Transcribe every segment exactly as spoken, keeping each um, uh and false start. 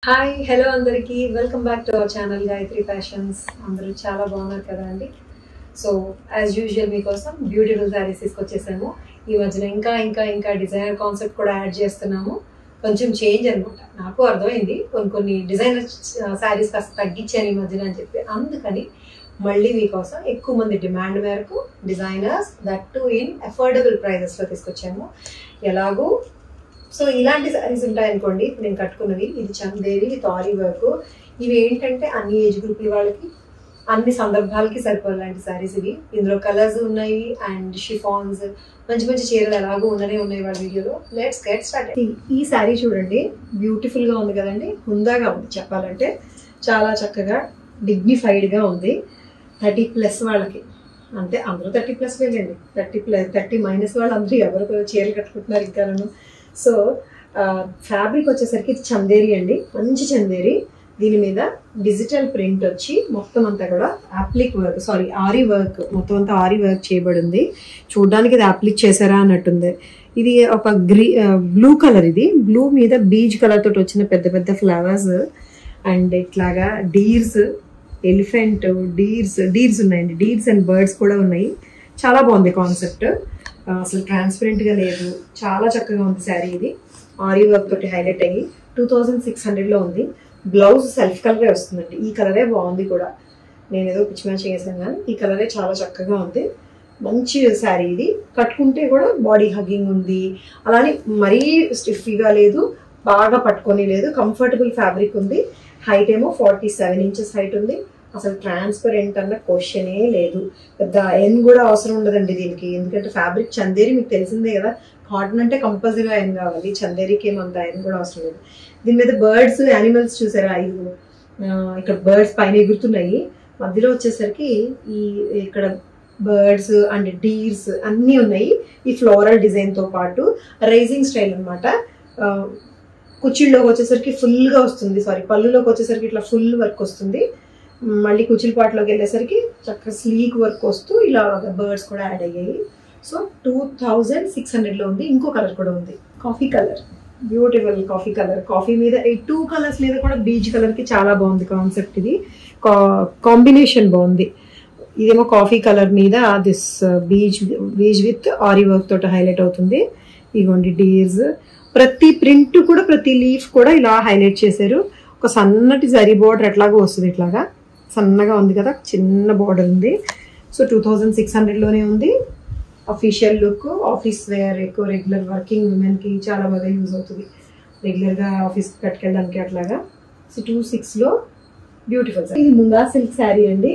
Hi hello అందరికీ welcome back to our channel Gayatri fashions. అందరూ చాలా బాగున్నారు కదా అండి. సో యాజ్ యూజువల్ మీకోసం బ్యూటిఫుల్ శారీస్ తీసుకొచ్చేసాము. ఈ మధ్యన ఇంకా ఇంకా ఇంకా డిజైనర్ కాన్సెప్ట్ కూడా యాడ్ చేస్తున్నాము. కొంచెం చేంజ్ అనమాట. నాకు అర్థమైంది కొన్ని కొన్ని డిజైనర్ శారీస్ కాస్త తగ్గించాను ఈ మధ్యన అని చెప్పి, అందుకని మళ్ళీ మీకోసం ఎక్కువ మంది డిమాండ్ మేరకు designers that too in affordable ప్రైజెస్లో తీసుకొచ్చాము. ఎలాగూ సో ఇలాంటి శారీస్ ఉంటాయనుకోండి, నేను కట్టుకున్నవి. ఇది చందేరి విత్ ఆరీ వర్క్. ఇవి ఏంటంటే అన్ని ఏజ్ గ్రూపుల వాళ్ళకి, అన్ని సందర్భాలకి సరిపోయేలాంటి శారీస్ ఇవి. ఇందులో కలర్స్ ఉన్నాయి అండ్ షిఫాన్స్, మంచి మంచి చీరలు ఎలాగో ఉండనే ఉన్నాయి వాళ్ళ వీడియోలో. Let's get start. ఈ శారీ చూడండి, బ్యూటిఫుల్గా ఉంది కదండి, హుందాగా ఉంది చెప్పాలంటే. చాలా చక్కగా డిగ్నిఫైడ్గా ఉంది. థర్టీ ప్లస్ వాళ్ళకి, అంటే అందరూ థర్టీ ప్లస్ వెళ్ళండి, థర్టీ ప్లస్ థర్టీ మైనస్ వాళ్ళు అందరూ ఎవరు చీరలు కట్టుకుంటున్నారు ఇంకా నన్ను. సో ఫ్యాబ్రిక్ వచ్చేసరికి ఇది చందేరి అండి, మంచి చందేరి. దీని మీద డిజిటల్ ప్రింట్ వచ్చి మొత్తం అంతా కూడా applique work, sorry aari work, మొత్తం అంతా ఆరీ వర్క్ చేయబడింది. చూడడానికి ఇది అప్లిక్ చేశారా అన్నట్టుంది. ఇది ఒక గ్రీ బ్లూ కలర్, ఇది బ్లూ మీద బీజ్ కలర్ తోటి వచ్చిన పెద్ద పెద్ద ఫ్లవర్స్ అండ్ ఇట్లాగా డీర్స్, ఎలిఫెంట్, డీర్స్ డీర్స్ ఉన్నాయండి, డీర్స్ అండ్ బర్డ్స్ కూడా ఉన్నాయి. చాలా బాగుంది కాన్సెప్ట్. అసలు ట్రాన్స్పరెంట్గా లేదు, చాలా చక్కగా ఉంది శారీ. ఇది ఆరీ వర్క్ తోటి హైలైట్ అయ్యి టూ థౌజండ్ సిక్స్ హండ్రెడ్లో ఉంది. బ్లౌజ్ సెల్ఫ్ కలరే వస్తుందండి. ఈ కలరే బాగుంది కూడా, నేను ఏదో పిచ్చి మ్యాచ్ చేసాను కానీ ఈ కలరే చాలా చక్కగా ఉంది. మంచి శారీ ఇది. కట్టుకుంటే కూడా బాడీ హగ్గింగ్ ఉంది, అలానే మరీ స్టిఫీగా లేదు, బాగా పట్టుకొని లేదు, కంఫర్టబుల్ ఫ్యాబ్రిక్ ఉంది. హైట్ ఏమో ఫార్టీ సెవెన్ ఇంచెస్ హైట్ ఉంది. అసలు ట్రాన్స్పరెంట్ అన్న క్వశ్చనే లేదు. పెద్ద ఎన్ కూడా అవసరం ఉండదండి దీనికి, ఎందుకంటే ఫ్యాబ్రిక్ చందేరి మీకు తెలిసిందే కదా. కాటన్ అంటే కంపల్సరీగా ఎన్ కావాలి, చందేరికి ఏమంత ఎన్ కూడా అవసరం లేదు. దీని మీద బర్డ్స్, యానిమల్స్ చూసారా, ఐదు ఇక్కడ బర్డ్స్ పైన ఎగురుతున్నాయి. మధ్యలో వచ్చేసరికి ఈ ఇక్కడ బర్డ్స్ అండ్ డీర్స్ అన్నీ ఉన్నాయి. ఈ ఫ్లోరల్ డిజైన్తో పాటు రైజింగ్ స్టైల్ అనమాట. కుచ్చిళ్ళలోకి వచ్చేసరికి ఫుల్గా వస్తుంది, సారీ పళ్ళులోకి వచ్చేసరికి ఇట్లా ఫుల్ వర్క్ వస్తుంది. మళ్ళీ కుచిల్ పాటలోకి వెళ్ళేసరికి చక్కగా స్లీక్ వర్క్ వస్తూ ఇలా బర్డ్స్ కూడా యాడ్ అయ్యాయి. సో టూ థౌజండ్ సిక్స్ హండ్రెడ్లో ఉంది. ఇంకో కలర్ కూడా ఉంది, coffee colour, beautiful coffee colour. Coffee మీద ఈ టూ కలర్స్ మీద కూడా బీచ్ కలర్కి చాలా బాగుంది కాన్సెప్ట్. ఇది కాంబినేషన్ బాగుంది. ఇదేమో కాఫీ కలర్ మీద this peach peach with aari work తోటి హైలైట్ అవుతుంది. ఇగోండి డీర్స్, ప్రతి ప్రింట్ కూడా ప్రతి లీఫ్ కూడా ఇలా హైలైట్ చేశారు. ఒక సన్నటి జరీ బోర్డర్ ఎట్లాగో వస్తుంది, ఇట్లాగా సన్నగా ఉంది కదా, చిన్న బోర్డర్ ఉంది. సో టూ థౌజండ్ సిక్స్ హండ్రెడ్లోనే ఉంది. అఫీషియల్ లుక్, ఆఫీస్ వేర్, ఎక్కువ రెగ్యులర్ వర్కింగ్ ఉమెన్కి చాలా బాగా యూజ్ అవుతుంది, రెగ్యులర్గా ఆఫీస్కి కట్టుకెళ్ళడానికి అట్లాగా. సో టూ సిక్స్లో బ్యూటిఫుల్ శారీ. ఇది ముంగా సిల్క్ శారీ అండి,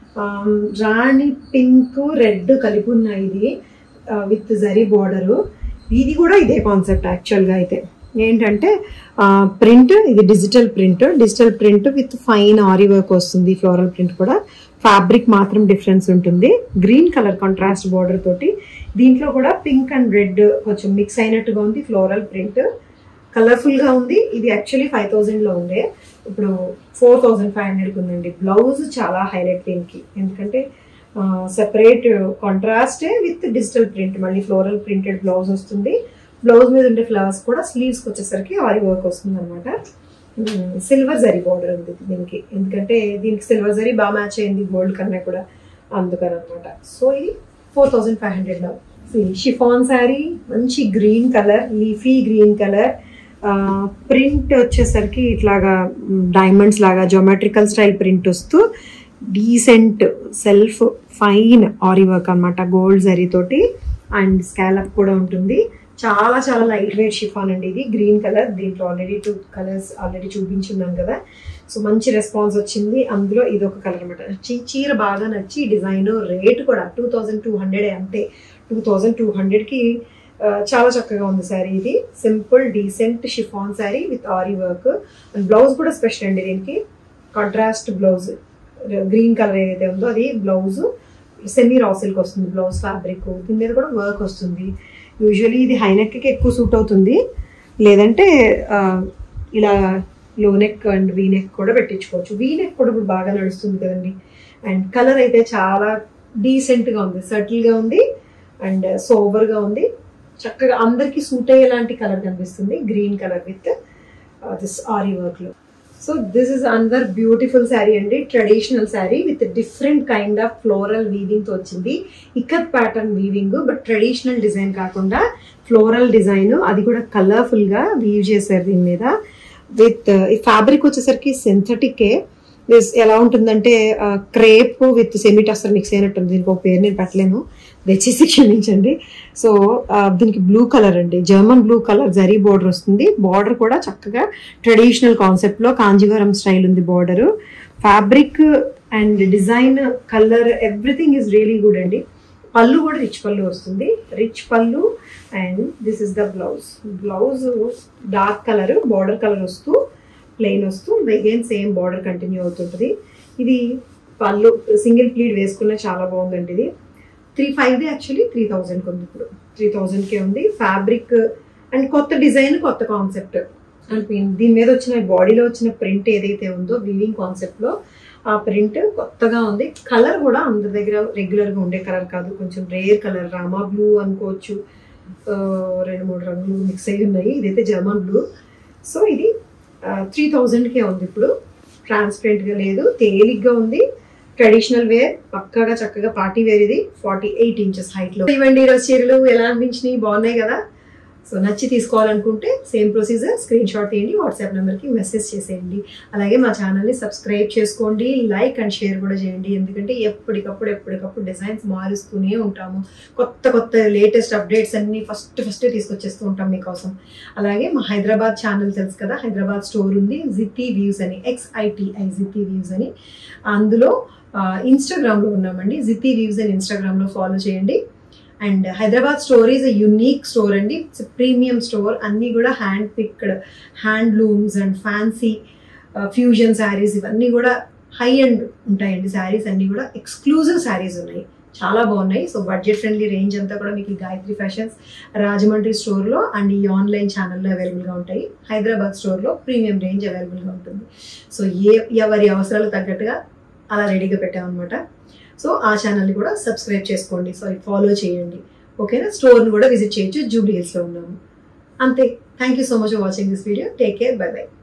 రాణి పింక్ రెడ్ కలిపి ఉన్నాయి. ఇది విత్ జరీ బోర్డరు. ఇది కూడా ఇదే కాన్సెప్ట్ యాక్చువల్గా. అయితే ఏంటంటే ప్రింట్, ఇది digital print, digital print with fine aari work వస్తుంది. ఫ్లోరల్ ప్రింట్ కూడా, ఫ్యాబ్రిక్ మాత్రం డిఫరెన్స్ ఉంటుంది. గ్రీన్ కలర్ కాంట్రాస్ట్ బార్డర్ తోటి, దీంట్లో కూడా పింక్ అండ్ రెడ్ కొంచెం మిక్స్ అయినట్టుగా ఉంది. ఫ్లోరల్ ప్రింట్ కలర్ఫుల్గా ఉంది. ఇది యాక్చువల్లీ ఫైవ్ థౌజండ్లో ఉండే, ఇప్పుడు ఫోర్ థౌజండ్ ఫైవ్ హండ్రెడ్కి ఉందండి. బ్లౌజ్ చాలా హైలైట్ దీనికి, ఎందుకంటే సెపరేట్ కాంట్రాస్టే విత్ డిజిటల్ ప్రింట్, మళ్ళీ ఫ్లోరల్ ప్రింటెడ్ బ్లౌజ్ వస్తుంది. బ్లౌజ్ మీద ఉండే ఫ్లవర్స్ కూడా స్లీవ్స్కి వచ్చేసరికి ఆరీ వర్క్ వస్తుంది అనమాట. సిల్వర్ జరీ బార్డర్ ఉంది దీనికి, ఎందుకంటే దీనికి సిల్వర్ జరీ బాగా మ్యాచ్ అయింది గోల్డ్ కన్నా కూడా, అందుకని అనమాట. సో ఇది ఫోర్ థౌజండ్ ఫైవ్ హండ్రెడ్లో. షిఫాన్ శారీ, మంచి green colour, leafy green colour. Print వచ్చేసరికి ఇట్లాగా డైమండ్స్ లాగా జోమెట్రికల్ స్టైల్ ప్రింట్ వస్తూ decent self fine aari work అనమాట, గోల్డ్ జరీ తోటి అండ్ స్కాలప్ కూడా ఉంటుంది. చాలా చాలా లైట్ వెయిట్ షిఫాన్ అండి ఇది. గ్రీన్ కలర్, దీంట్లో ఆల్రెడీ టూ కలర్స్ ఆల్రెడీ చూపించున్నాను కదా. సో మంచి రెస్పాన్స్ వచ్చింది. అందులో ఇది ఒక కలర్ అనమాట. చీర బాగా నచ్చి, డిజైన్, రేట్ కూడా టూ థౌజండ్ టూ హండ్రెడ్ అంతే. టూ థౌజండ్ టూ హండ్రెడ్కి చాలా చక్కగా ఉంది శారీ. ఇది simple decent chiffon sari with aari work. And blouse కూడా స్పెషల్ అండి దీనికి, కాంట్రాస్ట్ బ్లౌజ్. గ్రీన్ కలర్ ఏదైతే ఉందో అది బ్లౌజ్ సెమీ రా సిల్క్ వస్తుంది బ్లౌజ్ ఫ్యాబ్రిక్. దీని మీద కూడా వర్క్ వస్తుంది. యూజువలీ ఇది హై నెక్కి ఎక్కువ సూట్ అవుతుంది, లేదంటే ఇలా లో నెక్ అండ్ వీ నెక్ కూడా పెట్టించుకోవచ్చు. వీ నెక్ కూడా ఇప్పుడు బాగా నడుస్తుంది కదండి. అండ్ కలర్ అయితే చాలా డీసెంట్గా ఉంది, సటిల్గా ఉంది అండ్ సోబర్గా ఉంది. చక్కగా అందరికీ సూట్ అయ్యేలాంటి కలర్ కనిపిస్తుంది, green colour with this aari వర్క్లో. So this is another beautiful sari అండి, traditional sari with different kind of floral weaving తో వచ్చింది. Ikat pattern weaving, but traditional design కాకుండా ఫ్లోరల్ డిజైన్, అది కూడా కలర్ఫుల్ గా వీవ్ చేశారు దీని మీద. విత్ ఈ ఫ్యాబ్రిక్ వచ్చేసరికి సింథటికే. ఎలా ఉంటుందంటే crepe with semi tussar mix అయినట్టుంది. దీనికి ఒక పేరు నేను పెట్టలేను, దయచేసి క్షమించండి. సో దీనికి బ్లూ కలర్ అండి, German blue colour zari border వస్తుంది. బార్డర్ కూడా చక్కగా ట్రెడిషనల్ కాన్సెప్ట్ లో కాంజీవరం స్టైల్ ఉంది border. Fabric and design, colour, everything is really good అండి. పళ్ళు కూడా రిచ్ పళ్ళు వస్తుంది, రిచ్ పళ్ళు. And this is the blouse. Blouse dark colour, border colour వస్తూ ప్లెయిన్ వస్తూ అగైన్ సేమ్ బార్డర్ కంటిన్యూ అవుతుంటుంది. ఇది పళ్ళు సింగిల్ ప్లీడ్ వేసుకున్న చాలా బాగుందండి. ఇది త్రీ ఫైవ్ది యాక్చువల్లీ త్రీ థౌజండ్కి ఉంది, ఇప్పుడు త్రీ థౌజండ్కే ఉంది. ఫ్యాబ్రిక్ అండ్ కొత్త డిజైన్, కొత్త కాన్సెప్ట్. అండ్ దీని మీద వచ్చిన బాడీలో వచ్చిన ప్రింట్ ఏదైతే ఉందో వీవింగ్ కాన్సెప్ట్లో, ఆ ప్రింట్ కొత్తగా ఉంది. కలర్ కూడా అందరి దగ్గర రెగ్యులర్గా ఉండే కలర్ కాదు, కొంచెం రేర్ కలర్, రామా బ్లూ అనుకోవచ్చు. రెండు మూడు రంగులు మిక్స్ అయ్యి ఉన్నాయి. ఇదైతే జర్మన్ బ్లూ. సో ఇది త్రీ థౌజండ్కే ఉంది ఇప్పుడు. ట్రాన్స్పరెంట్గా లేదు, తేలిగ్గా ఉంది. ట్రెడిషనల్ వేర్, పక్కగా చక్కగా పార్టీ వేర్. ఇది ఫార్టీ ఎయిట్ ఇంచెస్ హైట్లో. ఇవ్వండి ఈరోజు చీరలు ఎలా అనిపించినాయి, బాగున్నాయి కదా. సో నచ్చి తీసుకోవాలనుకుంటే సేమ్ ప్రొసీజర్, స్క్రీన్ షాట్ తీయండి, వాట్సాప్ నెంబర్కి మెసేజ్ చేసేయండి. అలాగే మా ఛానల్ని సబ్స్క్రైబ్ చేసుకోండి, లైక్ అండ్ షేర్ కూడా చేయండి. ఎందుకంటే ఎప్పటికప్పుడు ఎప్పటికప్పుడు డిజైన్స్ మారుస్తూనే ఉంటాము. కొత్త కొత్త లేటెస్ట్ అప్డేట్స్ అన్ని ఫస్ట్ ఫస్ట్ తీసుకొచ్చేస్తూ ఉంటాం మీకోసం. అలాగే మా హైదరాబాద్ ఛానల్ తెలుసు కదా, హైదరాబాద్ స్టోర్ ఉంది, జితి వ్యూస్ అని, ఎక్స్ఐటిఐ జితి వ్యూస్ అని. అందులో ఇన్స్టాగ్రామ్లో ఉన్నామండి, జితి వ్యూస్ అని ఇన్స్టాగ్రామ్లో ఫాలో చేయండి. And Hyderabad store is a unique store అండి, ఇట్స్ ప్రీమియం స్టోర్. అన్నీ కూడా hand picked handlooms and fancy fusion saris, ఇవన్నీ కూడా హై అండ్ ఉంటాయండి. శారీస్ అన్నీ కూడా ఎక్స్క్లూజివ్ శారీస్ ఉన్నాయి, చాలా బాగున్నాయి. సో బడ్జెట్ ఫ్రెండ్లీ రేంజ్ అంతా కూడా మీకు గాయత్రి ఫ్యాషన్స్ రాజమండ్రి స్టోర్లో అండ్ ఈ ఆన్లైన్ ఛానల్లో అవైలబుల్గా ఉంటాయి. హైదరాబాద్ స్టోర్లో ప్రీమియం రేంజ్ అవైలబుల్గా ఉంటుంది. సో ఏ ఎవరి అవసరాలు తగ్గట్టుగా అలా రెడీగా పెట్టామన్నమాట. సో ఆ ఛానల్ని కూడా సబ్స్క్రైబ్ చేసుకోండి, సారీ ఫాలో చేయండి. ఓకేనా, స్టోర్ని కూడా విజిట్ చేయొచ్చు, జూబ్లీ హిల్స్లో ఉన్నాము. అంతే. Thank you so much for watching this video. Take care, bye by.